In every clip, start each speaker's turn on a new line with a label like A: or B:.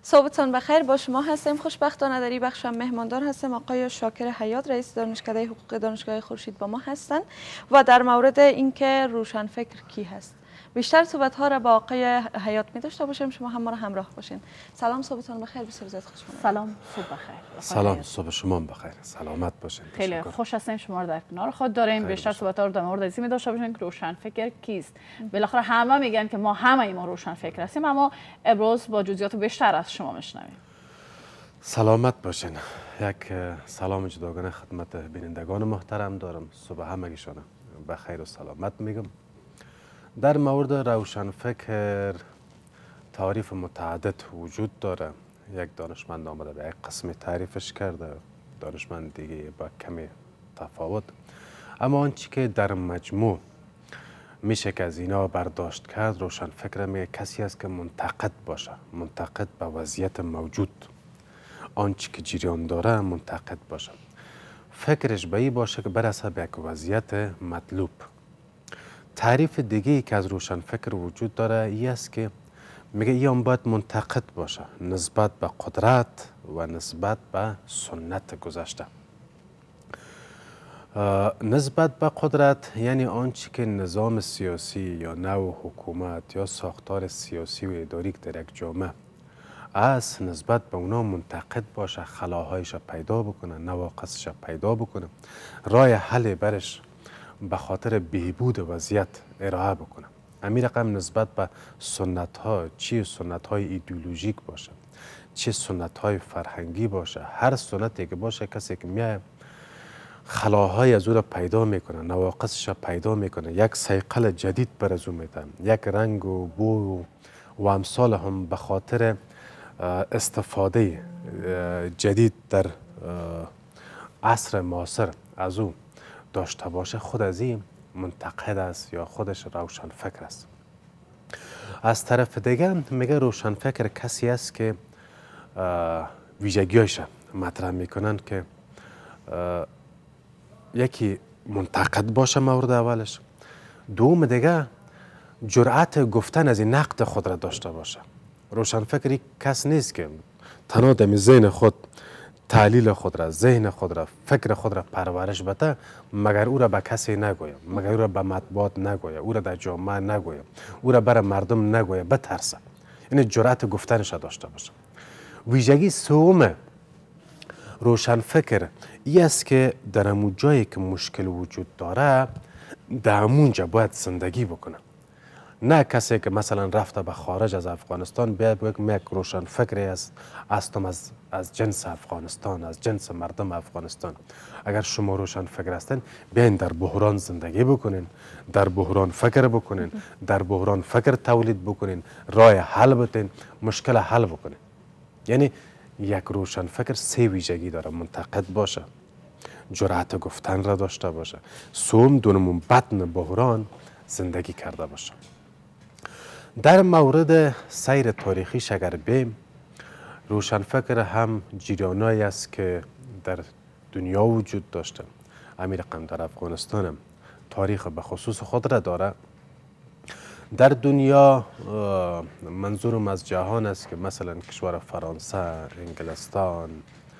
A: صحبتان بخیر. با شما هستیم. خوشبختانه در این بخش هم مهماندار هستیم. آقای شاکر حیات، رئیس دانشکده حقوق دانشگاه خورشید با ما هستند و در مورد اینکه روشنفکر کی هست بیشتر صحبت ها را با آقای حیات می داشته باشیم. شما هم ما را همراه باشین. سلام، صحبتان بخیر. بسیار زیاد خوش اومدید.
B: سلام، صبح بخیر.
C: سلام، صبح شما بخیر. سلامت باشین.
B: خیلی خوش هستیم شما را در کنار خود داریم. بیشتر صحبت ها رو در مورد این می داشته باشیم که روشنفکر کیست. بالاخره همه میگن که ما روشنفکر هستیم، اما امروز با جزئیات بیشتر از شما میشنویم.
C: سلامت باشین. یک سلام جداگانه خدمت بینندگان محترم دارم. صبح همگیشان بخیر و سلامت میگم. در مورد روشنفکر تعریف متعدد وجود داره. یک دانشمند آمده به یک قسمی تعریفش کرده، دانشمند دیگه با کمی تفاوت، اما آنچه که در مجموع میشه که از اینا برداشت کرد، روشنفکر میگه کسی است که منتقد باشه، منتقد به وضعیت موجود، آنچه که جریان داره منتقد باشه، فکرش به این باشه که برسه به یک وضعیت مطلوب. تعریف دیگه که از روشنفکر وجود داره ای است که میگه این باید منتقد باشه نسبت به قدرت و نسبت به سنت گذشته. نسبت به قدرت یعنی آنچه که نظام سیاسی یا نوع حکومت یا ساختار سیاسی و اداری در یک جامعه از نسبت به اونا منتقد باشه، خلاهایش پیدا بکنه، نواقصش پیدا بکنه، راه حل برش به خاطر بهبود وضعیت ارائه بکنه. همین رقم نسبت به سنت ها، چی سنت های ایدئولوژیک باشه، چه سنت های فرهنگی باشه، هر سنتی که باشه کسی که میاد خلاهای از او را پیدا میکنه، نواقصش پیدا میکنه، یک صیقل جدید بر از او میده، یک رنگ و بو و امثال هم به خاطر استفاده جدید در عصر معاصر از او داشته باشه، خود از این منتقد است یا خودش روشنفکر است. از طرف دیگه میگه روشنفکر کسی است که ویژگی‌هاش مطرح میکنن که یکی منتقد باشه مورد اولش، دوم دیگه جرأت گفتن از این نقد خود را داشته باشه. روشنفکر کس نیست که تنها در ذهن خود تحلیل خود را، ذهن خود را، فکر خود را پرورش بده، مگر او را به کسی نگوید، مگر او را به مطبوعات نگوید، او را در جامعه نگوید، او را برای مردم نگوید، بترسه. یعنی جرأت گفتنش داشته باشه. ویژگی سوم روشنفکر این است که در همون جایی که مشکل وجود داره در همونجا باید زندگی بکنه. نه کسی که مثلا رفته به خارج از افغانستان بیاد بگه من یک روشنفکری هستم از جنس افغانستان، از جنس مردم افغانستان. اگر شما روشنفکر هستین بیاین در بحران زندگی بکنین، در بحران فکر بکنین، در بحران فکر تولید بکنین، راه حل بتین، مشکل حل بکنین. یعنی یک روشنفکر سه ویژگی داره: منتقد باشه، جرأت گفتن را داشته باشه، سوم دونمون بطن بحران زندگی کرده باشه. در مورد سیر تاریخیش اگر بیم، روشنفکر هم جریانایی است که در دنیا وجود داشته. همین رقم در افغانستان هم تاریخ به خصوص خود را داره. در دنیا منظورم از جهان است که مثلا کشور فرانسه، انگلستان،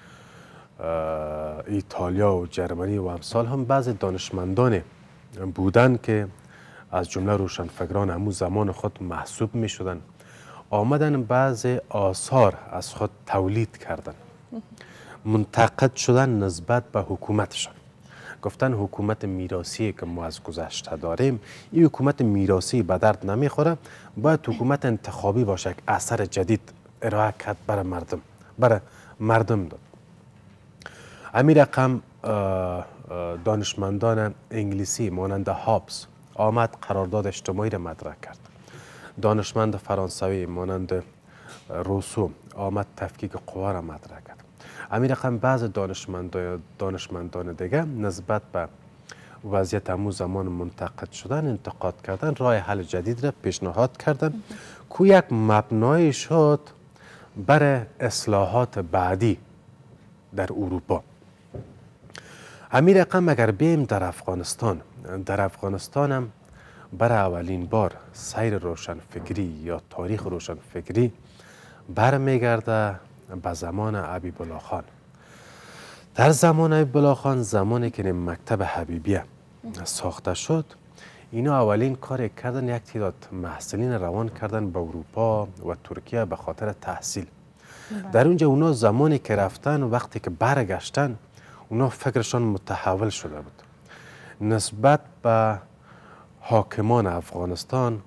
C: ایتالیا و جرمنی و امثال هم بعض دانشمندان بودن که از جمله روشنفکران همون زمان خود محسوب می شدن، آمدن بعض آثار از خود تولید کردن، منتقد شدن نسبت به حکومتشان. گفتن حکومت میراثی که ما از گذشته داریم، این حکومت میراثی به درد نمیخوره، باید حکومت انتخابی باشه، که اثر جدید ارائه کرد برای مردم داد. همین رقم دانشمندان انگلیسی مانند هابز آمد قرارداد اجتماعی را مطرح کرد. دانشمند فرانسوی مانند روسو آمد تفکیک قوا را مطرح کرد. همین رقم بعض دانشمندان دیگه نسبت به وضعیت همون زمان منتقد شدن، انتقاد کردن، راه حل جدید را پیشنهاد کردن که یک مبنای شد برای اصلاحات بعدی در اروپا. همین رقم اگر بیم در افغانستان هم برای اولین بار سیر روشنفکری یا تاریخ روشنفکری برمیگرده به زمان حبیب الله خان. در زمان حبیب الله خان، زمانی که مکتب حبیبیه ساخته شد، اینا اولین کار کردن یک تعداد محصلین روان کردن به اروپا و ترکیه به خاطر تحصیل. در اونجا اونا زمانی که رفتن و وقتی که برگشتن، اونا فکرشان متحول شده بود. نسبت به حاکمان افغانستان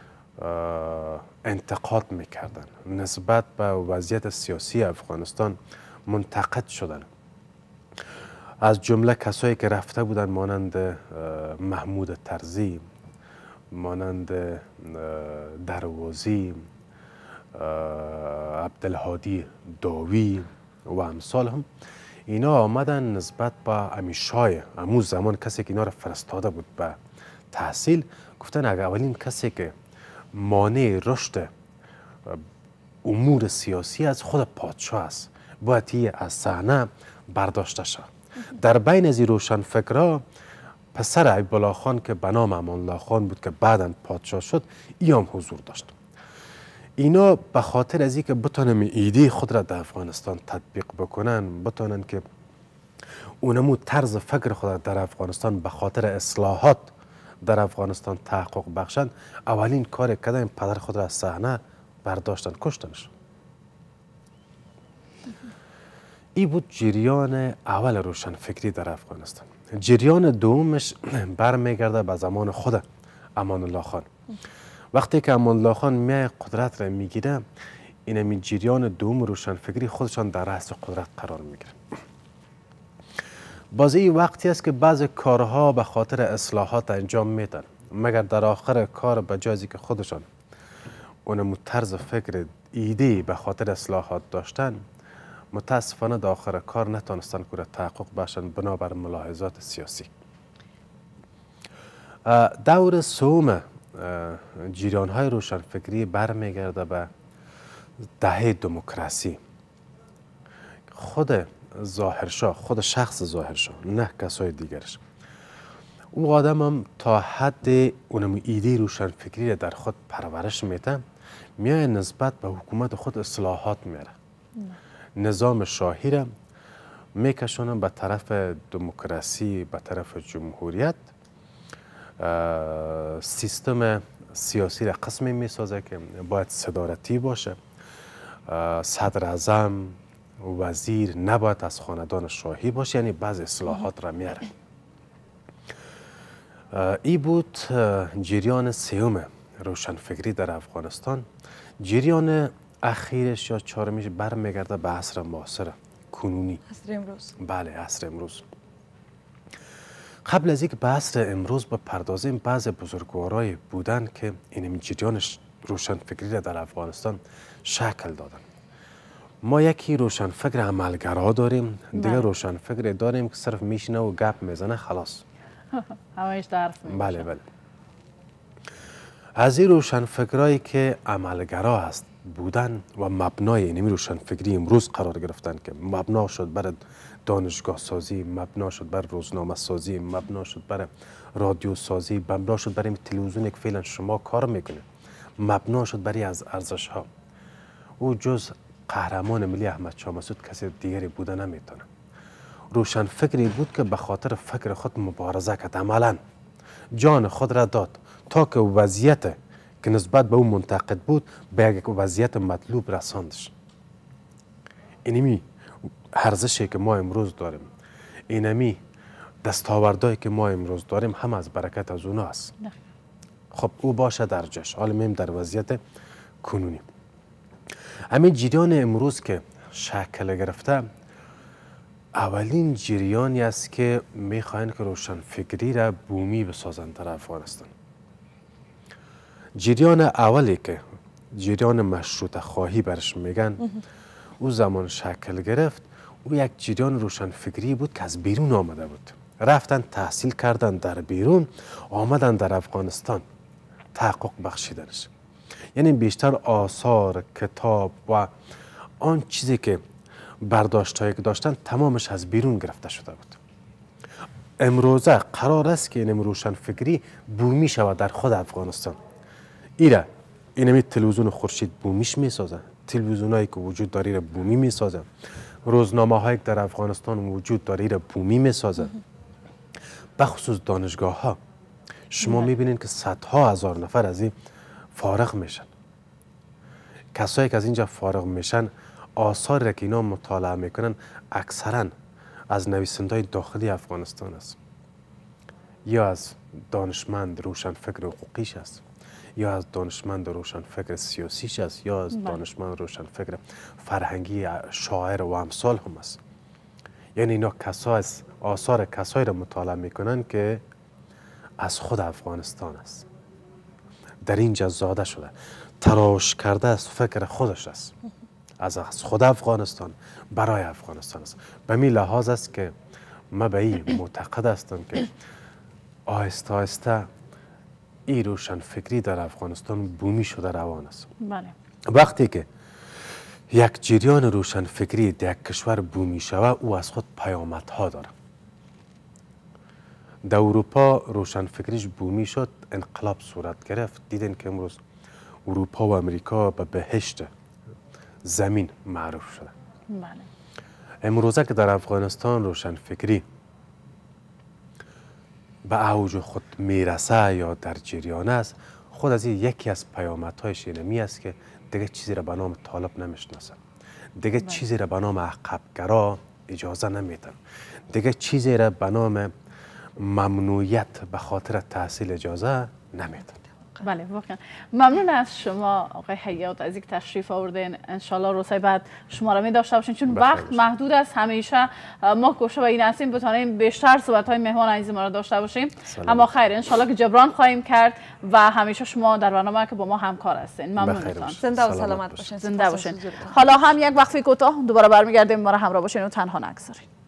C: انتقاد میکردن، نسبت به وضعیت سیاسی افغانستان منتقد شدن. از جمله کسایی که رفته بودن مانند محمود طرزی، مانند دروازی، عبدالهادی داوی و امثال هم، اینا آمدن نسبت به امیشای امو زمان کسی که اینا را فرستاده بود به تحصیل، گفتن اگر اولین کسی که مانع رشد امور سیاسی از خود پادشاه است، باید از صحنه برداشته شد. در بین از روشنفکرها پسر حبیب الله خان که به نام امان الله خان بود که بعداً پادشاه شد، ایام حضور داشت. اینا به خاطر از اینکه بتونن ایده خود را در افغانستان تطبیق بکنن، بتونن که اونمو طرز فکر خود در افغانستان به خاطر اصلاحات در افغانستان تحقق بخشند، اولین کار کردن پدر خود را از صحنه برداشتن، کشتنش. این بود جریان اول روشنفکری در افغانستان. جریان دومش برمیگرده به زمان خود امان الله خان. وقتی که امان الله خان میای قدرت را میگیره، این جریان دوم روشنفکری خودشان در رأس قدرت قرار میگیره. باز این وقتی است که بعض کارها به خاطر اصلاحات انجام میدن، مگر در آخر کار به جایی که خودشان اونمو طرز فکر ایده به خاطر اصلاحات داشتن، متاسفانه در آخر کار نتونستن که تحقق باشن بنابر ملاحظات سیاسی. دور سوم جریان های روشنفکری برمیگرده به دهه دموکراسی. خود ظاهرشاه، خود شخص ظاهرشاه، نه کسای دیگرش، او آدم هم تا حد اونم ایده روشنفکری را در خود پرورش میده، میای نسبت به حکومت خود اصلاحات میاره. نظام شاهی را میکشونن به طرف دموکراسی، به طرف جمهوریت. سیستم سیاسی را قسمی میسازه که باید صدارتی باشه. صدر اعظم، وزیر نباید از خاندان شاهی باشه، یعنی بعض اصلاحات را میاره. ای بود جریان سوم روشنفکری در افغانستان. جریان اخیرش یا چهارمیش برمیگرده به عصر معاصر کنونی،
A: عصر امروز.
C: بله، عصر امروز. قبل از اینکه به عصر امروز بپردازیم، بعض بزرگوارای بودن که این جریان روشنفکری را در افغانستان شکل دادن. ما یکی روشنفکر عملگرا داریم، دیگه روشنفکر داریم که صرف میشینه و گپ میزنه خلاص.
B: همش درس میشه.
C: بله بله. از این روشنفکرایی که عملگرا هست بودن و مبنای اینمی روشنفکری امروز قرار گرفتن، که مبنا شد بر دانشگاه سازی، مبنا شد بر روزنامه سازی، مبنا شد بر رادیو سازی، مبنا شد برای تلویزیونی که فعلا شما کار میکنه، مبنا شد برای از ارزش ها. او جز قهرمان ملی احمد شاه مسعود کسی دیگری بوده نمیتونه. روشنفکری بود که به خاطر فکر خود مبارزه کرد، عملا جان خود را داد تا که وضعیت که نسبت به او منتقد بود به یک وضعیت مطلوب رساندش. اینمی ارزشی که ما امروز داریم، اینمی دستاوردهایی که ما امروز داریم، هم از برکت از اونا است. خب او باشه در جاش، حالا میم در وضعیت کنونی. همین جریان امروز که شکل گرفته، اولین جریانی است که میخواین که روشنفکری را بومی بسازند در افغانستان. جریان اولی که جریان مشروطه خواهی برش میگن، او زمان شکل گرفت. او یک جریان روشنفکری بود که از بیرون آمده بود، رفتن تحصیل کردن در بیرون، آمدن در افغانستان تحقق بخشیدنش. یعنی بیشتر آثار، کتاب و آن چیزی که برداشتایی که داشتن تمامش از بیرون گرفته شده بود. امروزه قرار است که این روشنفکری بومی شود در خود افغانستان. اینمی تلویزیون خورشید بومیش میسازه، تلویزیونایی که وجود داره بومی میسازه، روزنامه هایی که در افغانستان وجود داره بومی میسازه، بخصوص دانشگاه ها شما میبینید که صدها هزار نفر از این فارغ میشن. کسایی که از اینجا فارغ میشن آثاری را که اینا مطالعه میکنن اکثرا از نویسنده‌های داخلی افغانستان است، یا از دانشمند روشنفکر حقوقیش است، یا از دانشمند روشنفکر سیاسیش است، یا از دانشمند روشنفکر فرهنگی شاعر و امثال هم است. یعنی اینا آثار کسایی را مطالعه میکنن که از خود افغانستان است، در اینجا زاده شده، تراش کرده از فکر خودش است، از خود افغانستان برای افغانستان است. به می لحاظ است که من به این معتقد هستم که آهسته آهسته این روشن فکری در افغانستان بومی شده روان است.
B: بله.
C: وقتی که یک جریان روشن فکری در یک کشور بومی شود، او از خود پیامدها داره. در اروپا روشن فکریش بومی شد، انقلاب صورت گرفت، دیدن که امروز اروپا و امریکا به بهشت زمین معروف شده.
B: بله.
C: امروزه که در افغانستان روشن فکری به اوج خود میرسه یا در جریان است، خود از این یکی از پیامدهایش اینمی است که دیگه چیزی را به نام طالب نمیشناسن، دیگه چیزی را به نام عقبگرا اجازه نمیدن، دیگه چیزی را به نام ممنوعیت به خاطر تحصیل اجازه نمیدن.
B: بله واقعا ممنون از شما آقای حیات از اینکه تشریف آوردین. انشالله روزهای بعد شما را می داشته باشین، چون وقت محدود است. همیشه ما کوشش به این هستیم بتونیم بیشتر صحبت های مهمان عزیز ما را داشته باشیم، اما خیر انشالله که جبران خواهیم کرد و همیشه شما در برنامه که با ما همکار هستین. ممنونتان.
A: زنده و سلامت باشین.
B: زنده باشین. حالا هم یک وقفه کوتاه، دوباره برمیگردیم، ما را همراه باشین و تنها نگذارین.